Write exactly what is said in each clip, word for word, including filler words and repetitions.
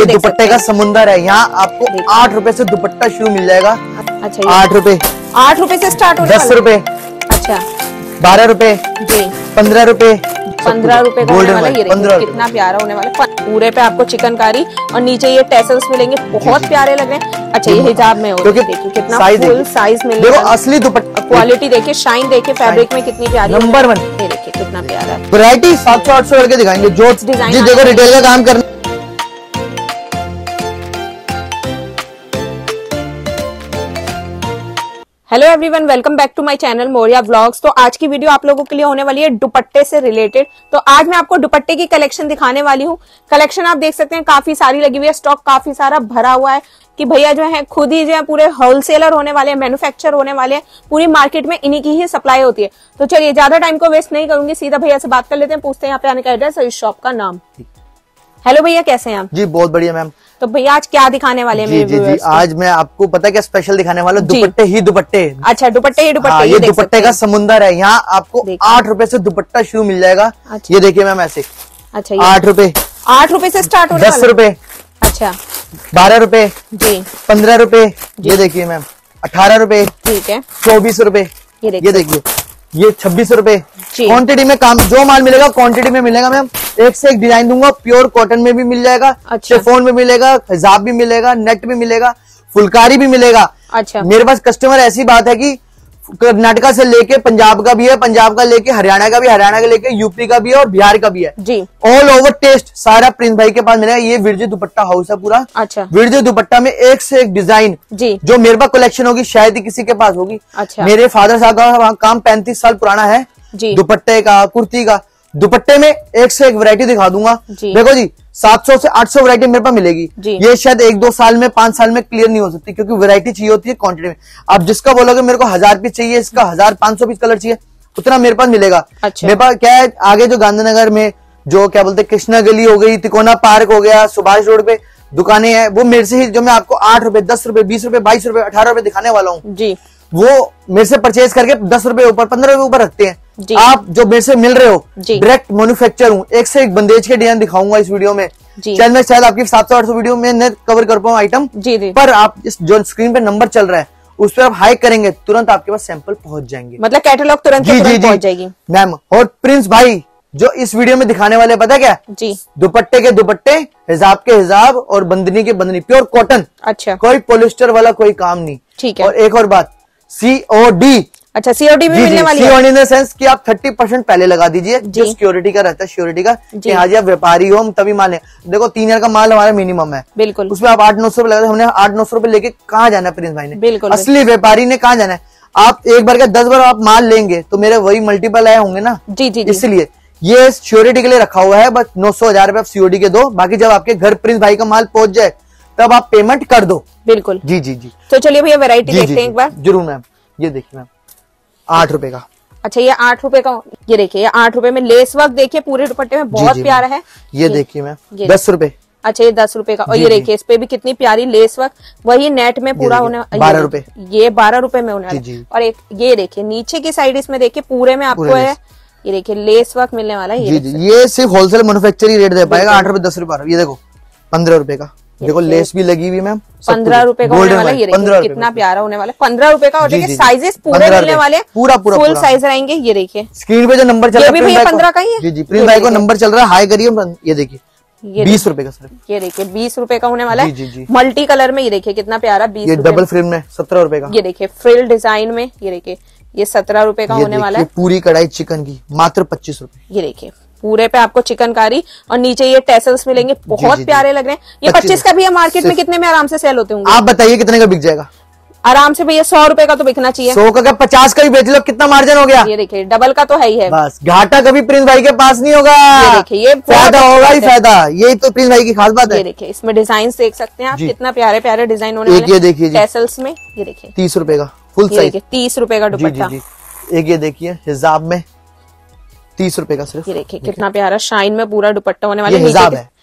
ये दुपट्टे का समुंदर है। यहाँ आपको आठ रुपए से दुपट्टा शुरू मिल जाएगा। अच्छा, आठ रुपए आठ रुपए से स्टार्ट होने दस रुपए अच्छा, बारह रुपए जी, पंद्रह रुपए पंद्रह रुपए का होने वाला। ये देखिए कितना प्यारा होने वाला। पूरे पे आपको चिकनकारी और नीचे ये टेसल्स मिलेंगे, बहुत प्यारे लग रहे हैं। अच्छा, ये हिजाब में होगा, देखिए कितना फुल साइज मिलेगा। देखो असली दुपट्टा, क्वालिटी देखिए, शाइन देखिए, फैब्रिक में कितनी प्यारी नंबर वन। ये देखिए कितना प्यारा वैरायटी सात सौ आठ सौ करके दिखाएंगे जो डिजाइन। देखो रिटेल का काम करना। Hello everyone, welcome back to my channel Moriya vlogs. तो आज की वीडियो आप लोगों के लिए होने वाली है दुपट्टे से रिलेटेड। तो आज मैं आपको दुपट्टे की कलेक्शन दिखाने वाली हूँ। कलेक्शन आप देख सकते हैं काफी सारी लगी हुई है, स्टॉक काफी सारा भरा हुआ है कि भैया जो है खुद ही जो है पूरे होलसेलर होने वाले हैं, मैन्युफैक्चर होने वाले हैं। पूरी मार्केट में इन्हीं की ही सप्लाई होती है। तो चलिए ज्यादा टाइम को वेस्ट नहीं करूंगी, सीधा भैया से बात कर लेते हैं, पूछते हैं यहाँ पे आने का एड्रेस और इस शॉप का नाम। हेलो भैया, कैसे हैं आप? जी बहुत बढ़िया मैम। तो भैया आज क्या दिखाने वाले हैं मेरे व्यूअर्स को? आज मैं आपको पता है क्या स्पेशल दिखाने वाला हूँ, दुपट्टे ही दुपट्टे। अच्छा, दुपट्टे ही दुपट्टे। हाँ, ये दुपट्टे का समुंदर है। यहाँ आपको आठ रुपए से दुपट्टा शुरू मिल जाएगा। ये देखिए मैम ऐसे। अच्छा, आठ रुपए आठ रुपए से स्टार्ट होने वाला। दस रुपए अच्छा, बारह रुपए जी, पंद्रह रुपए। ये देखिए मैम अठारह रुपए, ठीक है, चौबीस रुपए। ये देखिए ये छब्बीस रुपए। क्वांटिटी में काम, जो माल मिलेगा क्वांटिटी में मिलेगा मैम। एक से एक डिजाइन दूंगा, प्योर कॉटन में भी मिल जाएगा, अच्छा, शिफॉन में मिलेगा, हिजाब भी मिलेगा, नेट भी मिलेगा, फुलकारी भी मिलेगा। अच्छा, मेरे पास कस्टमर ऐसी बात है कि कर्नाटका से लेके पंजाब का भी है, पंजाब का लेके हरियाणा का भी, हरियाणा का लेके यूपी का भी है और बिहार का भी है जी। ऑल ओवर टेस्ट सारा प्रिंस भाई के पास मिलेगा। ये विरजे दुपट्टा हाउस है पूरा। अच्छा, विरजे दुपट्टा में एक से एक डिजाइन जी, जो मेरे पास कलेक्शन होगी शायद ही किसी के पास होगी। अच्छा, मेरे फादर साहब का काम पैंतीस साल पुराना है जी, दुपट्टे का, कुर्ती का। दुपट्टे में एक से एक वैरायटी दिखा दूंगा। देखो जी, सात सौ से आठ सौ वैरायटी मेरे पास मिलेगी। ये शायद एक दो साल में, पांच साल में क्लियर नहीं हो सकती, क्योंकि वैरायटी चाहिए होती है क्वांटिटी में। आप जिसका बोलोगे मेरे को हजार पीस चाहिए, इसका हजार पांच सौ पीस कलर चाहिए, उतना मेरे पास मिलेगा। अच्छा, मेरे पास क्या है, आगे जो गांधीनगर में जो क्या बोलते हैं कृष्णा गली हो गई, तिकोना पार्क हो गया, सुभाष रोड पे दुकानें हैं, वो मेरे से ही, जो मैं आपको आठ रुपए, दस रुपए, बीस रुपए, बाईस रुपए, अठारह रुपए दिखाने वाला हूँ जी, वो मेरे से परचेज करके दस रुपए ऊपर, पंद्रह रुपए ऊपर रखते हैं। आप जो मेरे से मिल रहे हो, डायरेक्ट मैन्युफैक्चर हूँ। एक से एक बंदेज के डिजाइन दिखाऊंगा इस वीडियो में। शायद मैं शायद आपकी सात सौ आठ सौ वीडियो में न कवर कर पाऊँ आइटम जी, जी। पर आप इस जो स्क्रीन पे नंबर चल रहा है उस पर आप हाई करेंगे, तुरंत आपके पास सैंपल पहुंच जाएंगे, मतलब कैटलॉग तुरंत जी, तुरंत जी, पहुंच जाएगी मैम। और प्रिंस भाई जो इस वीडियो में दिखाने वाले पता क्या जी, दुपट्टे के दुपट्टे, हिजाब के हिजाब और बंदनी के बंदनी, प्योर कॉटन। अच्छा, कोई पॉलिस्टर वाला कोई काम नहीं। ठीक है। और एक और बात, सीओडी। अच्छा, सीओडी भी मिलने वाली है। सीओडी इन द सेंस कि आप तीस परसेंट पहले लगा दीजिए, जो सिक्योरिटी का रहता है, सिक्योरिटी का कि हाँ जी आप व्यापारी हो, हम तभी माल है। देखो तीन हजार का माल हमारा मिनिमम है, बिल्कुल, उसमें आप आठ नौ सौ रुपए लगा, हमने आठ नौ सौ रुपए लेके कहाँ जाना है प्रिंस भाई ने, बिल्कुल, असली व्यापारी ने कहाँ जाना है। आप एक बार का दस बार आप माल लेंगे तो मेरे वही मल्टीपल आए होंगे ना जी, जी, इसलिए ये सिक्योरिटी के लिए रखा हुआ है। बस नौ सौ हजार रुपए आप सीओडी के दो, बाकी जब आपके घर प्रिंस भाई का माल पहुंच जाए तब आप पेमेंट कर दो। बिल्कुल जी जी जी। तो चलिए भैया वैरायटी देखते हैं एक बार। जरूर मैम। ये देखिए मैम आठ रुपए का। अच्छा, ये आठ रुपए का। ये देखिए ये आठ रुपए में लेस वर्क देखिए पूरे दुपट्टे में, बहुत प्यारा है। ये देखिए मैम दस रुपए। अच्छा, ये दस रुपए का। और ये देखिए इस पे भी कितनी प्यारी लेस वर्क, वही नेट में पूरा होने, बारह रुपए। ये बारह रुपए में होने वाला है। और एक ये देखिए नीचे की साइड, इसमें देखिए पूरे में आपको है, ये देखिए लेस वर्क मिलने वाला है। ये ये सिर्फ होलसेल मैन्युफैक्चरिंग रेट दे पाएगा, आठ रुपए दस रुपए। ये देखो पंद्रह रुपए का, देखो लेस भी लगी हुई मैम, पंद्रह रुपए का होने वाला है। ये देखिए कितना प्यारा होने वाला है, पंद्रह रुपए का। और देखिए साइजेस पूरे मिलने वाले हैं, पूरा पूरा फुल साइज रहेंगे। ये देखिए स्क्रीन पे जो नंबर चल रहा है पंद्रह का ही है जी जी, प्रिंस भाई को नंबर चल रहा है, हाई करिए। ये देखिए बीस रुपए का सर, ये देखिए बीस रुपए का होने वाला है, मल्टी कलर में। ये देखिए कितना प्यारा, बीस, ये डबल फ्रेम में सत्रह रुपए का। ये देखिए फ्रिल डिजाइन में, ये देखिए ये सत्रह रुपए का होने वाला है। पूरी कढ़ाई चिकन की मात्र पच्चीस रुपए। ये देखिए पूरे पे आपको चिकनकारी और नीचे ये टेसल्स मिलेंगे, बहुत जी, प्यारे जी, लग रहे हैं। ये पच्चीस का भी मार्केट में कितने में आराम से सेल होते होंगे? आप बताइए कितने का बिक जाएगा आराम से भैया? सौ रुपए का तो बिकना चाहिए। सौ का क्या, पचास का भी बेच लो, कितना मार्जिन हो गया? ये देखिए डबल का तो है ही है। बस घाटा कभी प्रिंस भाई के पास नहीं होगा। ये देखिए ये फायदा होगा ही फायदा, यही तो प्रिंस भाई की खास बात है। ये देखिए इसमें डिजाइन देख सकते हैं आप, कितना प्यारे प्यारे डिजाइन होने वाले हैं। ये देखिए टेसल्स में, ये देखिए तीस रुपए का फुल साइज, तीस रुपए का दुपट्टा। एक ये देखिए हिजाब में तीस रुपए का सिर्फ। ये देखिए कितना प्यारा शाइन में पूरा दुपट्टा होने वाला है। हिजाब है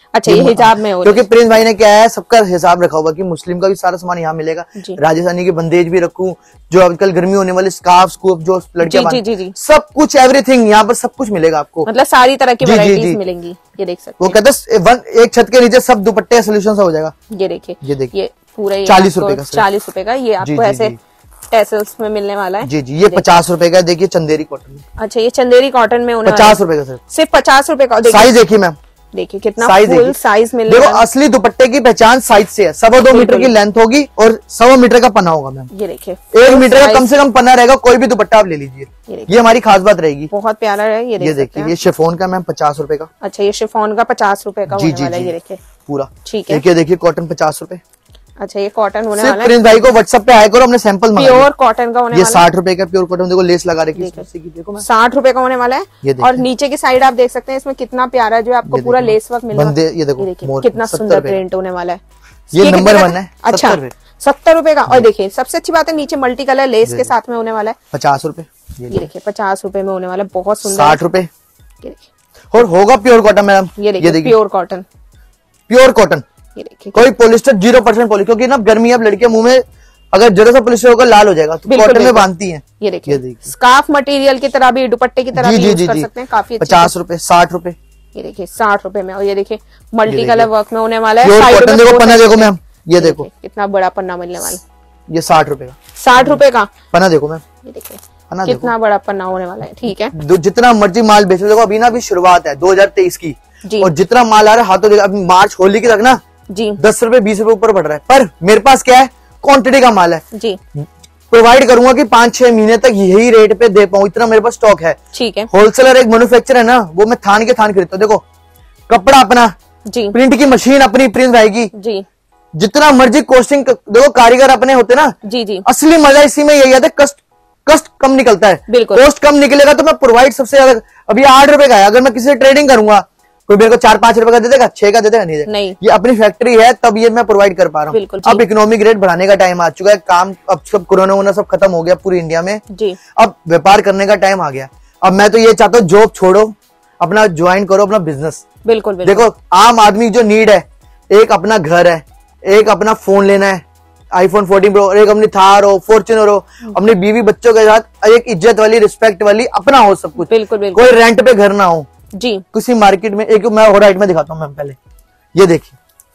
अच्छा, ये हिजाब में हो, क्योंकि प्रिंस भाई ने क्या है, सबका हिसाब रखा हुआ कि मुस्लिम का भी सारा सामान यहाँ मिलेगा। राजस्थानी की बंदेज भी रखूं, जो आजकल गर्मी होने वाले स्कार्फ स्कूप जो लड़कियां, सब कुछ एवरीथिंग यहाँ पर सब कुछ मिलेगा आपको, मतलब सारी तरह की वैरायटीज मिलेंगी। ये देख सकते वो कहते एक छत के नीचे सब दुपट्टे सोल्यूशन से हो जाएगा। ये देखिए, ये देखिए पूरा चालीस रुपए का, चालीस रुपए का ये आपको ऐसे टैसल्स में मिलने वाला है। जी जी, ये पचास रुपए का, देखिए चंदेरी कॉटन। अच्छा, ये चंदेरी कॉटन में पचास रुपए का सर, सिर्फ पचास रुपए का। साइज देखिए मैम, देखिए कितना फुल साइज मिल रहा है। देखो असली दुपट्टे की पहचान साइज से है। सवा दो मीटर की लेंथ होगी और सवा मीटर का पन्ना होगा मैम। ये देखिए एक मीटर का कम से कम पन्ना रहेगा, कोई भी दुपट्टा आप ले लीजिए, ये हमारी खास बात रहेगी। बहुत प्यारा है ये, ये देखिए, ये शिफॉन का मैम पचास रुपए का। अच्छा, ये शिफॉन का पचास रुपए का होने वाला है। ये देखिए पूरा, ठीक है। देखिए देखिए कॉटन पचास रुपए। अच्छा, ये कॉटन होने वाला है। प्रिंस भाई को व्हाट्सएप पे आया करो, हमने सैंपल प्योर कॉटन का होने ये वाला है। साठ रुपए का प्योर कॉटन, देखो लेस लगा रखी है, देखो साठ रुपए का होने वाला है। और नीचे की साइड आप देख सकते हैं, इसमें कितना प्यारा जो आपको पूरा लेस वर्क मिल रहा है। ये देखो कितना सुंदर प्रिंट होने वाला है। ये नंबर वन है। अच्छा, सत्तर रुपए का। और देखिए सबसे अच्छी बात है, नीचे मल्टी कलर लेस के साथ में होने वाला है। पचास रुपए, ये देखिए पचास रुपए में होने वाला है, बहुत सुंदर। साठ रुपए, ये देखिए, और होगा प्योर कॉटन मैडम। ये देखिए प्योर कॉटन, प्योर कॉटन, ये देखिए कोई पॉलिस्टर, जीरो परसेंट पॉलिस्टर, क्योंकि ना गर्मी अब लड़कियां मुंह में अगर जरा सा पॉलिस्टर होगा लाल हो जाएगा, तो कॉटन में बांधती हैं। ये देखिए स्कार्फ मटेरियल की तरह भी, दुपट्टे की तरह भी यूज कर सकते हैं, काफी पचास रुपए, साठ रुपए। ये देखिए साठ रुपए में। और ये देखिए मल्टी कलर वर्क में होने वाला है। कॉटन देखो, पन्ना देखो मैम, ये देखो कितना बड़ा पन्ना मिलने वाला है। ये साठ रुपए का, साठ रुपए का पन्ना देखो मैम, ये देखिए कितना बड़ा पन्ना होने वाला है। ठीक है, जितना मर्जी माल बेचो, देखो अभी ना अभी शुरुआत है दो हजार तेईस की, और जितना माल आ रहा है हाथों, अभी मार्च होली की तक ना जी दस रुपए बीस रुपए ऊपर बढ़ रहा है, पर मेरे पास क्या है, क्वांटिटी का माल है जी, प्रोवाइड करूंगा कि पांच छह महीने तक यही रेट पे दे पाऊं, इतना मेरे पास स्टॉक है। ठीक है, होलसेलर एक मैन्युफैक्चरर है ना, वो मैं थान के थान खरीदता हूँ। देखो कपड़ा अपना जी, प्रिंट की मशीन अपनी, प्रिंस भाई की जी, जितना मर्जी कॉस्टिंग, देखो कारीगर अपने होते ना जी जी, असली मजा इसी में यही आता है, कस्ट कस्ट कम निकलता है। बिल्कुल, कॉस्ट कम निकलेगा तो मैं प्रोवाइड सबसे ज्यादा। अभी आठ रुपए का है, अगर मैं किसी से ट्रेडिंग करूंगा, कोई मेरे को चार पांच रुपए का दे देगा, छह का दे देगा, नहीं, नहीं। ये अपनी फैक्ट्री है, तब ये मैं प्रोवाइड कर पा रहा हूँ। अब इकोनॉमिक रेट बढ़ाने का टाइम आ चुका है, काम अब सब कोरोना वोना सब खत्म हो गया पूरी इंडिया में जी। अब व्यापार करने का टाइम आ गया। अब मैं तो ये चाहता हूँ जॉब छोड़ो, अपना ज्वाइन करो अपना बिजनेस। बिल्कुल, देखो आम आदमी जो नीड है, एक अपना घर है, एक अपना फोन लेना है आईफोन फोर्टीन प्रो, एक अपनी थार हो, फॉर्च्यूनर हो, अपनी बीवी बच्चों के साथ एक इज्जत वाली, रिस्पेक्ट वाली अपना हो सब कुछ। बिल्कुल, बिल्कुल। कोई रेंट पे घर ना हो जी। किसी मार्केट में, एक मैं और राइट में दिखाता हूँ मैम पहले, ये देखिए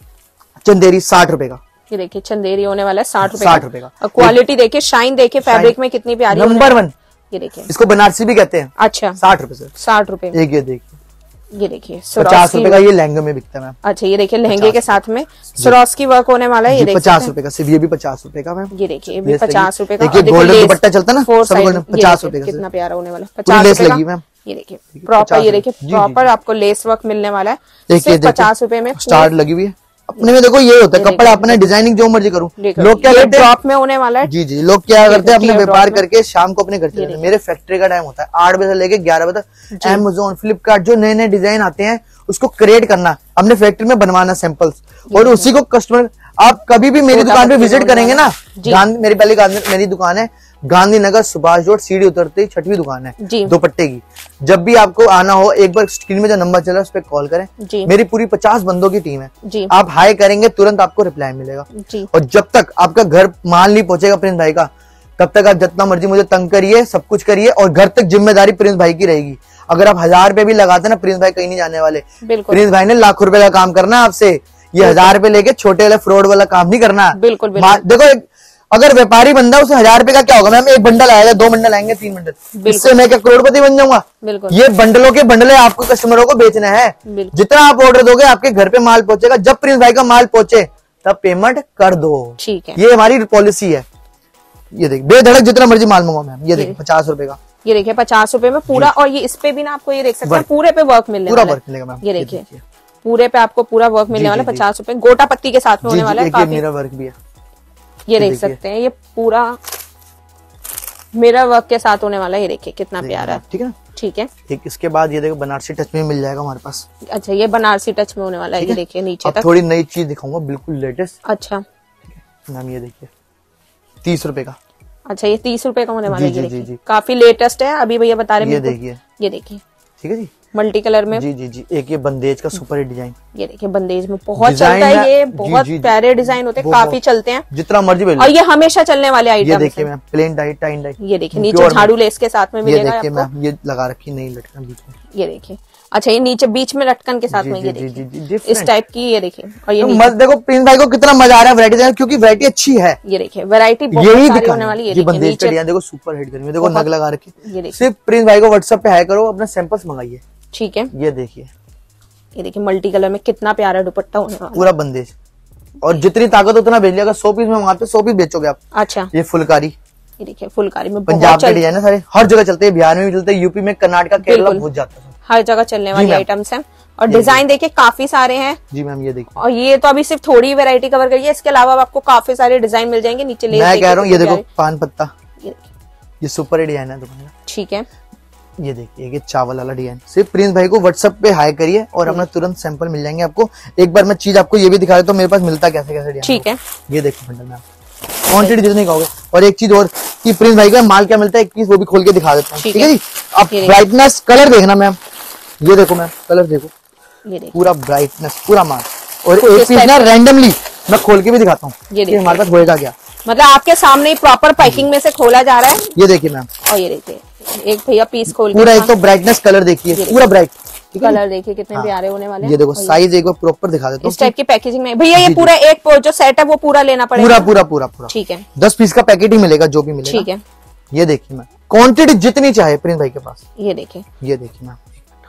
चंदेरी साठ रुपए का, ये देखिए चंदेरी होने वाला है साठ रुपए साठ रुपए का। और क्वालिटी देखिए, शाइन देखिए, फैब्रिक में कितनी प्यारी, नंबर वन। ये देखिए, इसको बनारसी भी कहते हैं। अच्छा, साठ रुपए से, साठ रुपए एक ये देखिए, ये देखिए पचास रुपए का, ये लहंगे में बिकता है मैम। अच्छा, ये देखिए लहंगे के साथ में सरोस्की वर्क होने वाला है। ये देखिए पचास रुपए का, सिर्फ ये भी पचास रुपए का मैम। ये देखिए, ये भी पचास रुपए का। गोल्डन दुपट्टा चलता है ना, पचास रुपए का, कितना प्यारा होने वाला है, पचास रुपए का मैम। ये देखिए प्रॉपर, ये देखिए प्रॉपर आपको लेस वर्क मिलने वाला है, सिर्फ पचास रुपए में। स्टार लगी हुई है अपने में, देखो ये होता है कपड़ा अपना, डिजाइनिंग जो मर्जी करूं। लोग क्या करते हैं, ड्रॉप में होने वाला है। जी जी, लोग क्या करते हैं, अपने व्यापार करके शाम को अपने घर चले जाते हैं। मेरे फैक्ट्री का टाइम होता है आठ बजे से लेके ग्यारह बजे तक। अमेज़न, फ्लिपकार्ट जो नए नए डिजाइन आते हैं उसको क्रिएट करना, अपने फैक्ट्री में बनवाना सैंपल्स, और उसी को कस्टमर, आप कभी भी मेरी दुकान पे विजिट करेंगे ना, मेरी पहली मेरी दुकान है गांधीनगर सुभाष रोड, सीढ़ी उतरते ही छठवीं दुकान है दुपट्टे की। जब भी आपको आना हो, एक बार स्क्रीन में जो नंबर चल रहा है उस पर कॉल करें। मेरी पूरी पचास बंदों की टीम है, आप हाई करेंगे तुरंत आपको रिप्लाई मिलेगा। और जब तक आपका घर माल नहीं पहुंचेगा प्रिंस भाई का, तब तक आप जितना मर्जी मुझे तंग करिए, सब कुछ करिए, और घर तक जिम्मेदारी प्रिंस भाई की रहेगी। अगर आप हजार रुपए भी लगाते ना, प्रिंस भाई कहीं नहीं जाने वाले। प्रिंस भाई ने लाखों रुपए का काम करना है आपसे, ये हजार रुपए लेके छोटे वाले फ्रॉड वाला काम नहीं करना। बिल्कुल, देखो अगर व्यापारी बंदा, उसे हजार रुपए का क्या होगा मैम, एक बंडल आएगा, दो बंडल आएंगे, तीन बंडल, इससे मैं क्या करोड़पति बन जाऊंगा? ये बंडलों के बंडले आपको कस्टमरों को बेचना है। जितना आप ऑर्डर दोगे आपके घर पे माल पहुंचेगा। जब प्रिंस भाई का माल पहुंचे तब पेमेंट कर दो, ठीक है, ये हमारी पॉलिसी है। ये देखिए बेधड़क जितना मर्जी माल मंगाओ मैम। ये देखिए पचास रुपए का, ये देखिए पचास रुपए में पूरा, और ये इस पे भी ना आपको ये देख सकते हैं पूरे पे वर्क मिलने पूरा वर्क मिलेगा मैम। ये देखिए पूरे पे आपको पूरा वर्क मिलने वाला है, पचास रुपए गोटा पत्ती के साथ में होने वाला है। मेरा वर्क भी है, ये देख सकते हैं, ये पूरा मेरा वर्क के साथ होने वाला है। ये देखिए कितना प्यारा है, ठीक है, ठीक है। एक इसके बाद ये देखो बनारसी टच में मिल जाएगा हमारे पास। अच्छा, ये बनारसी टच में होने वाला है। ये देखिए नीचे तक थोड़ी नई चीज दिखाऊंगा, बिल्कुल लेटेस्ट। अच्छा मैम, ये देखिए तीस रुपए का। अच्छा, ये तीस रुपए का होने वाला है। ये देखिए काफी लेटेस्ट है, अभी भैया बता रहे हैं। ये देखिए, ये देखिए, ठीक है जी। मल्टी कलर में। जी जी जी। एक ये बंदेज का सुपर हिट डिजाइन, ये देखिए बंदेज में बहुत चलता है ये, बहुत प्यारे डिजाइन होते हैं, काफी चलते हैं, जितना मर्जी और ये हमेशा चलने वाले आइटम। ये देखिए ma'am plain dye tie dye, ये देखिए नीचे झाड़ू लेस के साथ में मिलेगा आपको। मैम ये लगा रखी नई लटकन बीच में, ये देखिए। अच्छा ये नीचे बीच में लटकन के साथ में ये देखिए इस टाइप की, ये देखिए। और ये मत देखो प्रिंस भाई को कितना मजा आ रहा है वैरायटी, क्योंकि वैरायटी अच्छी है। ये देखिए वैरायटी बहुत सारी होने वाली है। ये बंदेज का डिजाइन देखो सुपर हिट करी, देखो नग लगा रखी। सिर्फ प्रिंस भाई को व्हाट्सएप पे हाई करो, अपना सैंपल्स मंगाइए। ठीक है, ये देखिए, ये देखिए मल्टी कलर में कितना प्यारा दुपट्टा होने वाला, पूरा बंदेज। और जितनी ताकत उतना भेज लिया, अगर सौ पीस में मंगाते सौ पीस बेचोगे आप। अच्छा ये फुलकारी, ये देखिए फुलकारी में पंजाब के डिजाइन है सारे, हर जगह चलते हैं, बिहार में भी चलते हैं, यूपी में, कर्नाटका, केरला बहुत जाता है, हर जगह चलने वाली आइटम्स हैं। और डिजाइन देखिए काफी सारे हैं। जी मैम ये देखिए, और ये तो अभी सिर्फ थोड़ी वैरायटी कवर करी है, इसके अलावा आपको काफी सारे डिजाइन मिल जाएंगे। नीचे ले मैं कह रहा हूँ ये देखो पान पत्ता, ये सुपर डिजाइन है दुकान का। ठीक है, ये देखिए ये चावल वाला डिजाइन। सिर्फ प्रिंस भाई को व्हाट्सएप पे हाई करिए और अपना तुरंत सैंपल मिल जाएंगे आपको। एक बार मैं चीज आपको ये भी दिखा देता हूँ मेरे पास मिलता कैसे कैसे डिजाइन। ठीक है, ये देखो बंडल में क्वांटिटी जितनी कहोगे। और एक चीज और कि प्रिंस भाई का माल क्या मिलता है, एक चीज वो भी खोल के दिखा देता हूँ। ठीक है जी, आप ब्राइटनेस कलर देखना मैम, ये देखो मैम कलर देखो, पूरा ब्राइटनेस पूरा माल। और एक चीज ना रैंडमली मैं खोल के भी दिखाता हूँ, ये हमारे पास होएगा क्या, मतलब आपके सामने ही प्रॉपर पैकिंग में से खोला जा रहा है। ये देखिए मैम, और ये देखिए एक भैया पीस खोल पूरा, एक तो ब्राइटनेस कलर देखिए, पूरा ब्राइट कलर देखिए कितने प्यारे होने वाले हैं। ये देखो साइज एक बार प्रॉपर दिखा देता हूँ, इस टाइप की पैकेजिंग में। भैया ये पूरा एक जो सेट है वो पूरा लेना पड़ेगा, पूरा पूरा पूरा पूरा। ठीक है, दस पीस का पैकेट ही मिलेगा जो भी मिलेगा। ठीक है, ये देखिए मैम क्वांटिटी जितनी चाहे प्रिंस भाई के पास। ये देखिए, ये देखिए मैम,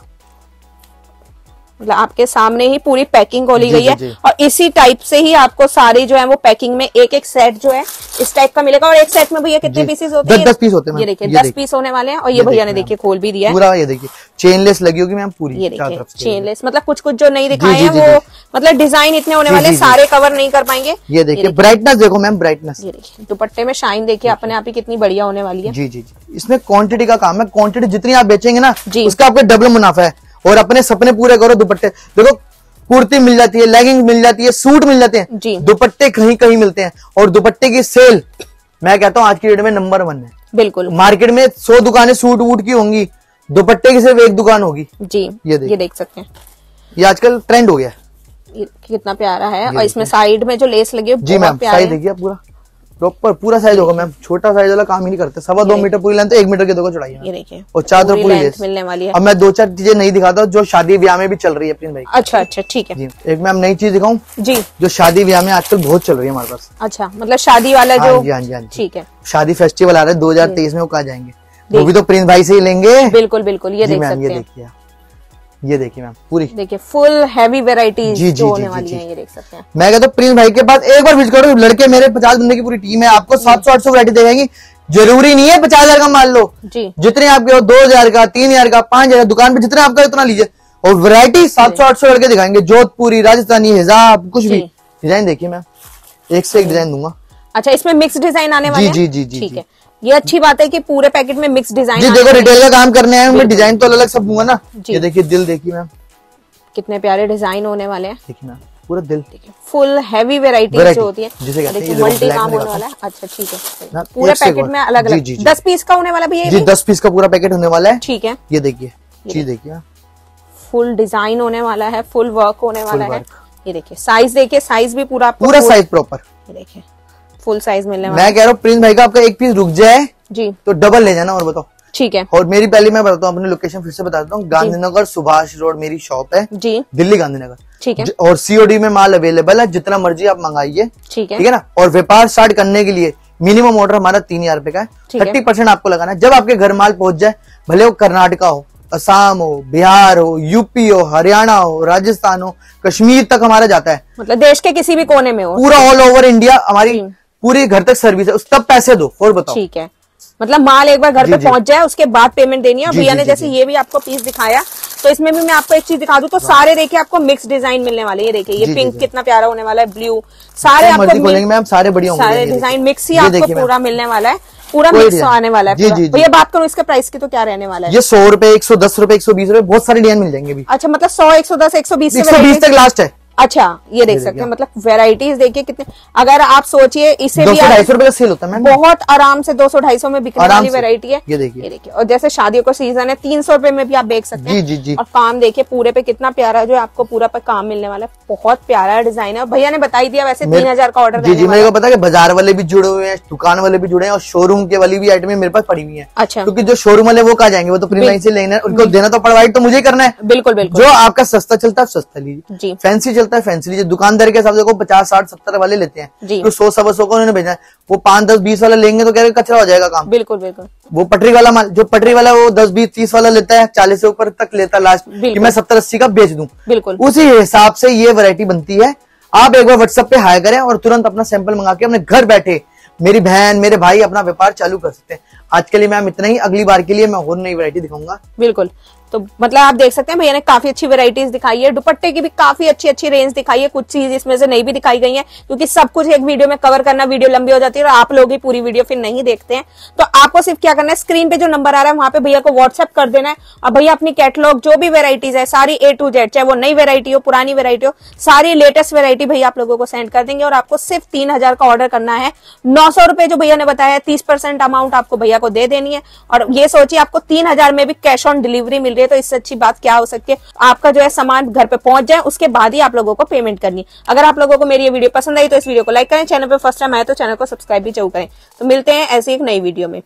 मतलब आपके सामने ही पूरी पैकिंग खोली गई है। और इसी टाइप से ही आपको सारी जो है वो पैकिंग में एक एक सेट जो है इस टाइप का मिलेगा। और एक सेट में भैया कितने पीसेस होते हैं? दस पीस होते हैं। ये देखिए दस पीस होने वाले हैं। और ये भैया ने देखिए खोल भी दिया है पूरा। ये देखिए चेनलेस लगी होगी मैम पूरी, ये देखिए चेनलेस। मतलब कुछ कुछ जो नहीं दिखाए हैं वो, मतलब डिजाइन इतने होने वाले, सारे कवर नहीं कर पाएंगे। ये देखिए ब्राइटनेस देखो मैम, ब्राइटनेस। ये देखिए दुपट्टे में शाइन देखिए अपने आप ही कितनी बढ़िया होने वाली है। जी जी जी, इसमें क्वांटिटी का काम है। क्वांटिटी जितनी आप बेचेंगे ना उसका आपका डबल मुनाफा है। और अपने सपने पूरे करो। दुपट्टे देखो, कुर्ती मिल जाती है, लेगिंग मिल जाती है, सूट मिल जाते हैं, दुपट्टे कहीं कहीं मिलते हैं। और दुपट्टे की सेल मैं कहता हूँ आज की डेट में नंबर वन है। बिल्कुल, मार्केट में सौ दुकानें सूट वूट की होंगी, दुपट्टे की सिर्फ एक दुकान होगी। जी ये देख, ये देख सकते हैं, ये आजकल ट्रेंड हो गया है। कितना प्यारा है। और इसमें साइड में जो लेस लगी है जी मैम, साइज देखिए पूरा प्रॉपर पूरा साइज होगा मैम। छोटा साइज वाला काम ही नहीं करते। सवा दो मीटर पूरी लेंथ, एक मीटर के दो चढ़ाई है। ये देखिए, और चादर पूरी लेस मिलने वाली है। अब मैं दो चार चीजें नहीं दिखाता जो शादी ब्याह में भी चल रही है प्रिंस भाई। अच्छा अच्छा ठीक है जी। एक मैम नई चीज दिखाऊं जी, जो शादी ब्याह में आजकल बहुत चल रही है हमारे पास। अच्छा, मतलब शादी वाला जो, हाँ जी हाँ जी ठीक है, शादी फेस्टिवल आ रहा है दो हजार तेईस में, वो कहा जाएंगे वो भी तो प्रिंस भाई से ही लेंगे। बिल्कुल बिल्कुल, ये देख सकते हैं। ये देखिए मैम पूरी, देखिए फुल हैवी वेराइटीज जो होने वाली है, ये देख सकते हैं। मैं कहता हूँ प्रिंस भाई के पास एक बार विजिट करो। लड़के मेरे पचास बंदे की पूरी टीम है, आपको सात सौ आठ सौ वैरायटी देगी। जरूरी नहीं है पचास हजार का मान लो जी, जितने आपके हो, दो हजार का, तीन हजार का, पांच हजार, दुकान पे जितना आपका उतना लीजिए। और वैरायटी सात सौ आठ सौ लड़के दिखाएंगे, जोधपुरी, राजस्थानी, हिजाब, कुछ भी डिजाइन देखिए मैम, एक से एक डिजाइन दूंगा। अच्छा, इसमें मिक्स डिजाइन आने वाले हैं? जी जी जी, ठीक है, ये अच्छी बात है कि पूरे पैकेट में मिक्स डिजाइन। जी देखो, रिटेल का काम करने हैं, उनमें डिजाइन तो अलग अलग सब दूंगा ना। ये देखिए दिल देखिए मैम, कितने प्यारे डिजाइन होने वाले हैं। देखिए मैम पूरा दिल, फुल हैवी वेराइटी जो होती है, मल्टी काम होने वाला है। अच्छा ठीक है, पूरे पैकेट में अलग अलग दस पीस का होने वाला भैया। जी दस पीस का पूरा पैकेट होने वाला है। ठीक है, ये देखिए चीज देखिए, फुल डिजाइन होने वाला है, फुल वर्क होने वाला है। ये देखिए साइज देखिए, साइज भी पूरा पूरा साइज प्रॉपर। ये देखिए फुल साइज मिलने वाला है। मैं कह रहा हूँ प्रिंस भाई का आपका एक पीस रुक जाए जी तो डबल ले जाना। और बताओ, ठीक है। और मेरी पहले मैं बताता हूँ अपनी लोकेशन फिर से बता देता हूँ। गांधीनगर सुभाष रोड मेरी शॉप है जी, दिल्ली गांधीनगर। ठीक है। और सीओडी में माल अवेलेबल है, जितना मर्जी आप मंगाइए। ठीक है, ठीक है ना। और व्यापार स्टार्ट करने के लिए मिनिमम ऑर्डर हमारा तीन हजार रुपए का है। थर्टी परसेंट आपको लगाना है। जब आपके घर माल पहुंच जाए, भले वो कर्नाटका हो, असम हो, बिहार हो, यूपी हो, हरियाणा हो, राजस्थान हो, कश्मीर तक हमारा जाता है। मतलब देश के किसी भी कोने में हो, पूरा ऑल ओवर इंडिया हमारी पूरी घर तक सर्विस है। उस तब पैसे दो और बताओ। ठीक है, मतलब माल एक बार घर पे पहुंच जाए उसके बाद पेमेंट देनी है। भैया ने जैसे ये भी आपको पीस दिखाया, तो इसमें भी मैं आपको एक चीज दिखा दूं तो सारे देखिए आपको मिक्स डिजाइन मिलने वाले। ये देखिए ये पिंक कितना प्यारा होने वाला है, ब्लू, सारे आपको मैम सारे बढ़िया सारे डिजाइन मिक्स ही आपको पूरा मिलने वाला है, पूरा मिक्स आने वाला है। भैया बात करूँ इसके प्राइस की तो क्या रहने वाला है? ये सौ रुपए, एक सौ दस रुपए, एक सौ बीस रुपए, बहुत सारे डिजाइन मिल जाएंगे। अच्छा, मतलब सौ, एक सौ दस, एक सौ बीस, एक सौ बीस तक लास्ट है। अच्छा, ये देख सकते हैं, मतलब वेराइटीज देखिए कितने। अगर आप सोचिए इसे दो भी सौ ढाई सौ रुपए का सेल होता है, बहुत आराम से दो सौ ढाई सौ में बिकने वाली वेरायटी है। ये देखिए, ये देखिए, और जैसे शादियों का सीजन है, तीन सौ रुपए में भी आप बेच सकते हैं। जी जी जी। और काम देखिए पूरे पे कितना प्यारा जो आपको पूरा पे काम मिलने वाला है, बहुत प्यारा डिजाइन है। भैया ने बताई दिया वैसे तीन हजार का ऑर्डर। जी जी, मेरे को पता है बाजार वाले भी जुड़े हुए हैं, दुकान वाले भी जुड़े हैं, और शोरूम के वाली भी आइटम मेरे पास पड़ी हुई है। अच्छा, क्योंकि जो शोरूम वाले वो कहाँ जाएंगे, वो तो प्रिंट लाइन से लेना, उनको देना तो प्रोवाइड तो मुझे करना है। बिल्कुल बिल्कुल। जो आपका सस्ता चलता है सस्ता लीजिए, फैंसी चलता है फैंसी लीजिए। दुकानदार के हिसाब से पचास साठ सत्तर वाले लेते हैं, तो सौ सवा सौ को उन्होंने भेजना है। वो पांच दस बीस वाला लेंगे तो क्या कचरा हो जाएगा काम। बिल्कुल बिल्कुल। वो पटरी वाला माल, जो पटरी वाला वो दस बीस तीस वाला लेता है, चालीस से ऊपर तक लेता है लास्ट, कि मैं सत्तर अस्सी का बेच दूं। बिल्कुल, उसी हिसाब से ये वैरायटी बनती है। आप एक बार व्हाट्सएप पे हाई करें और तुरंत अपना सैंपल मंगा के अपने घर बैठे मेरी बहन मेरे भाई अपना व्यापार चालू कर सकते हैं। आज के लिए मैम इतना ही, अगली बार के लिए मैं और नई वैरायटी दिखाऊंगा। बिल्कुल, तो मतलब आप देख सकते हैं भैया ने काफी अच्छी वैरायटीज दिखाई है, दुपट्टे की भी काफी अच्छी अच्छी रेंज दिखाई है। कुछ चीज इसमें से नहीं भी दिखाई गई है, क्योंकि सब कुछ एक वीडियो में कवर करना वीडियो लंबी हो जाती है और आप लोग ही पूरी वीडियो फिर नहीं देखते हैं। तो आपको सिर्फ क्या करना है, स्क्रीन पे जो नंबर आ रहा है वहां पे भैया को व्हाट्सएप कर देना है, और भैया अपनी कैटलॉग जो भी वेराइटीज है सारी ए टू जेड, चाहे वो नई वेरायटी हो पुरानी वेरायटी हो, सारी लेटेस्ट वेरायटी भैया आप लोगों को सेंड कर देंगे। और आपको सिर्फ तीन हजार का ऑर्डर करना है, नौ सौ रुपए जो भैया ने बताया है, तीस परसेंट अमाउंट आपको भैया को दे देनी है। और ये सोचिए आपको तीन हजार में भी कैश ऑन डिलीवरी मिल रही है, तो इससे अच्छी बात क्या हो सकती है। आपका जो है सामान घर पे पहुंच जाए, उसके बाद ही आप लोगों को पेमेंट करनी है। अगर आप लोगों को मेरी ये वीडियो पसंद आई तो इस वीडियो को लाइक करें, चैनल पे फर्स्ट टाइम आए तो चैनल को सब्सक्राइब भी जरूर करें। तो मिलते हैं ऐसी एक नई वीडियो में।